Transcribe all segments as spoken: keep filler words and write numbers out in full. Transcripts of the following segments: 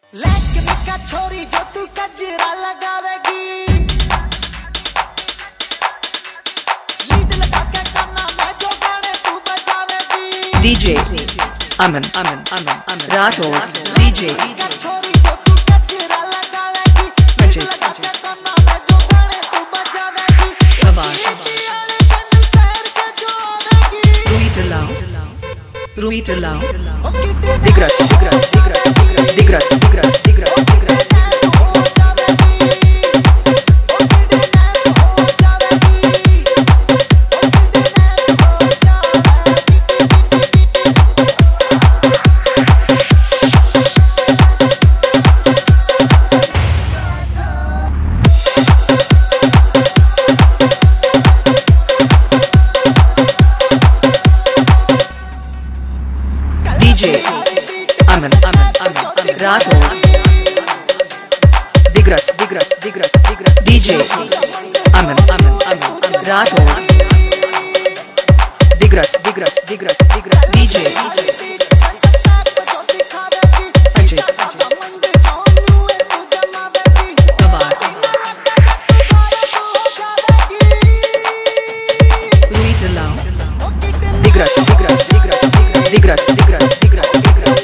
लेकिन का छोरी जो तू कजरा लगावेगी, लीड लगा के काना में जो गाने तू बजावेगी। डीजे अमन अमन अमन अमन राठौर डीजे छोरी जो तू कजरा लगावेगी, लीड लगा के काना में जो गाने तू बजावेगी। Ruita Lau Ruita Lau Digras Digras Digras Digras Digras Digras Digras DJ Aman Aman Aman Aman Rathore Digras Digras Digras Digras DJ Aman Aman Aman Aman Rathore Digras Digras Digras Digras DJ Ajay Ruita Lau Digras Digras Digras Digras Digras Digras Digras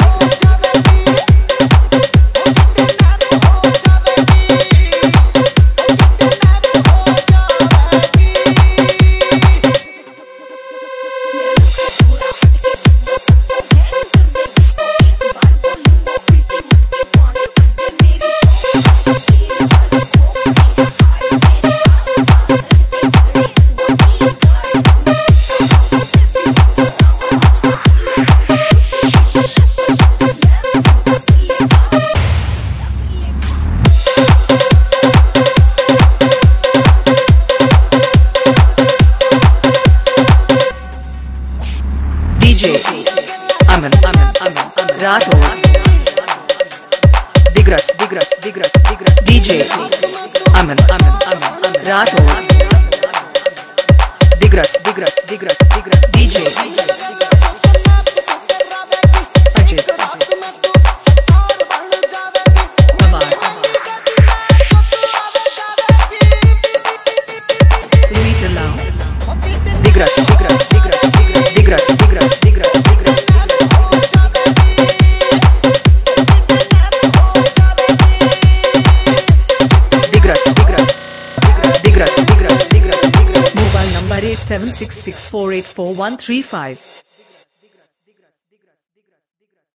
DJ Aman Aman Aman Aman Rathore Digras Digras Digras Digras DJ Aman Aman Aman Aman Rathore Digras Digras Digras Digras DJ Ajay Ruita Lau Digras Digras Digras Digras Digras Digras Digras Digras Digras Digras Digras Digras Digras Mobile number eight seven six six four eight four one three five